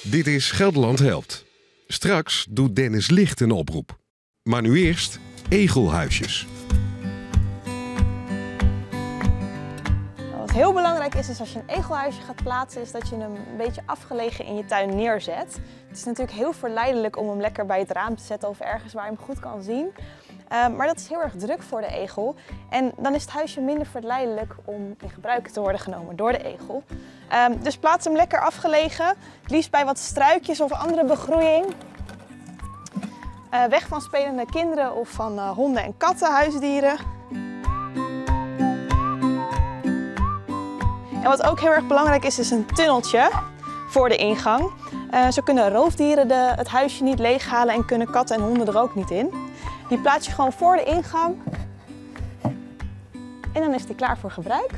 Dit is Gelderland Helpt. Straks doet Dennis Licht een oproep. Maar nu eerst egelhuisjes. Wat heel belangrijk is als je een egelhuisje gaat plaatsen, is dat je hem een beetje afgelegen in je tuin neerzet. Het is natuurlijk heel verleidelijk om hem lekker bij het raam te zetten of ergens waar je hem goed kan zien. Maar dat is heel erg druk voor de egel. En dan is het huisje minder verleidelijk om in gebruik te worden genomen door de egel. Dus plaats hem lekker afgelegen, het liefst bij wat struikjes of andere begroeiing. Weg van spelende kinderen of van honden en katten, huisdieren. En wat ook heel erg belangrijk is een tunneltje voor de ingang. Zo kunnen roofdieren het huisje niet leeghalen en kunnen katten en honden er ook niet in. Die plaats je gewoon voor de ingang en dan is die klaar voor gebruik.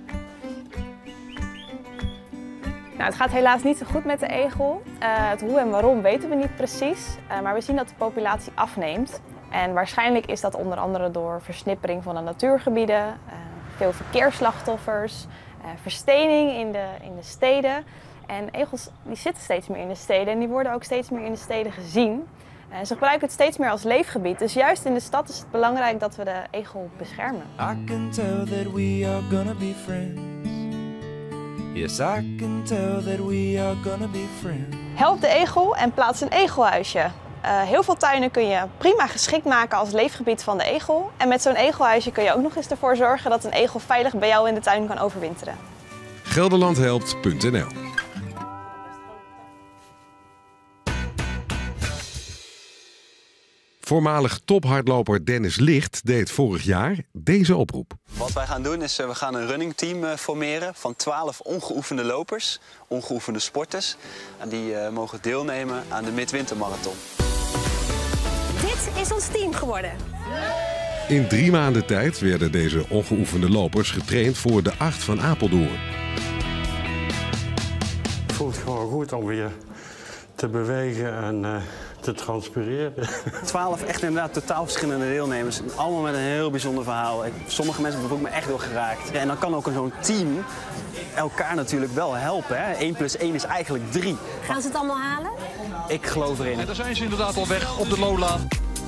Nou, het gaat helaas niet zo goed met de egel. Het hoe en waarom weten we niet precies, maar we zien dat de populatie afneemt. En waarschijnlijk is dat onder andere door versnippering van de natuurgebieden, veel verkeersslachtoffers, verstening in de steden. En egels die zitten steeds meer in de steden en die worden ook steeds meer in de steden gezien. Ze gebruiken het steeds meer als leefgebied, dus juist in de stad is het belangrijk dat we de egel beschermen. I can tell that we are gonna be friends. Yes, I can tell that we are gonna be friends. Help de egel en plaats een egelhuisje. Heel veel tuinen kun je prima geschikt maken als leefgebied van de egel. En met zo'n egelhuisje kun je ook nog eens ervoor zorgen dat een egel veilig bij jou in de tuin kan overwinteren. Gelderlandhelpt.nl. Voormalig tophardloper Dennis Licht deed vorig jaar deze oproep. Wat wij gaan doen is, we gaan een runningteam formeren van 12 ongeoefende lopers, ongeoefende sporters. En die mogen deelnemen aan de Midwintermarathon. Dit is ons team geworden. In 3 maanden tijd werden deze ongeoefende lopers getraind voor de 8 van Apeldoorn. Het voelt gewoon goed om weer te bewegen en te transpireren. 12 echt inderdaad totaal verschillende deelnemers. Allemaal met een heel bijzonder verhaal. Sommige mensen hebben ook me echt wel geraakt. En dan kan ook zo'n team elkaar natuurlijk wel helpen. Hè? 1 + 1 is eigenlijk 3. Gaan ze het allemaal halen? Ik geloof erin. En daar zijn ze inderdaad al weg op de Lola.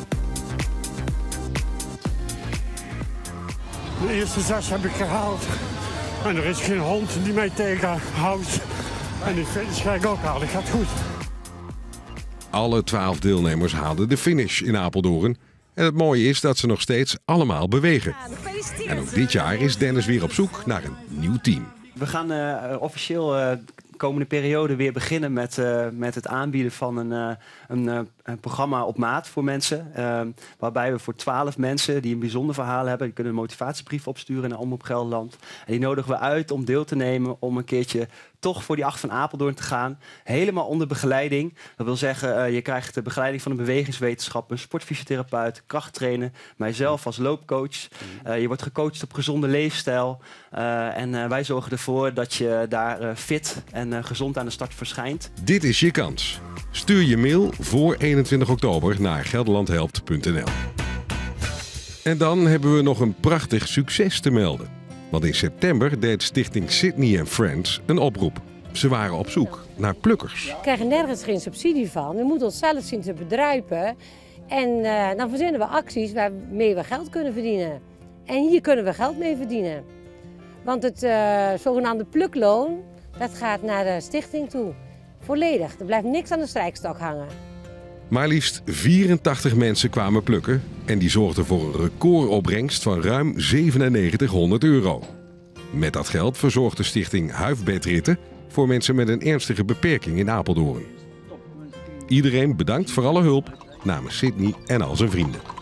De eerste 6 heb ik gehaald. En er is geen hond die mij tegenhoudt. En die finish ga ik ook halen. Het gaat goed. Alle 12 deelnemers haalden de finish in Apeldoorn. En het mooie is dat ze nog steeds allemaal bewegen. En ook dit jaar is Dennis weer op zoek naar een nieuw team. We gaan officieel de komende periode weer beginnen met het aanbieden van een programma op maat voor mensen. Waarbij we voor 12 mensen die een bijzonder verhaal hebben, die kunnen een motivatiebrief opsturen naar Omroep Gelderland. En die nodigen we uit om deel te nemen om een keertje toch voor die 8 van Apeldoorn te gaan. Helemaal onder begeleiding. Dat wil zeggen, je krijgt de begeleiding van een bewegingswetenschapper, een sportfysiotherapeut, krachttrainer, mijzelf als loopcoach. Je wordt gecoacht op gezonde leefstijl. En wij zorgen ervoor dat je daar fit en gezond aan de start verschijnt. Dit is je kans. Stuur je mail voor 21 oktober naar gelderlandhelpt.nl. En dan hebben we nog een prachtig succes te melden. Want in september deed stichting Sydney & Friends een oproep. Ze waren op zoek naar plukkers. We krijgen nergens geen subsidie van. We moeten onszelf zien te bedruipen. En dan verzinnen we acties waarmee we geld kunnen verdienen. En hier kunnen we geld mee verdienen. Want het zogenaamde plukloon, dat gaat naar de stichting toe. Volledig. Er blijft niks aan de strijkstok hangen. Maar liefst 84 mensen kwamen plukken en die zorgden voor een recordopbrengst van ruim €9700. Met dat geld verzorgt de stichting Huifbedritten voor mensen met een ernstige beperking in Apeldoorn. Iedereen bedankt voor alle hulp namens Sydney en al zijn vrienden.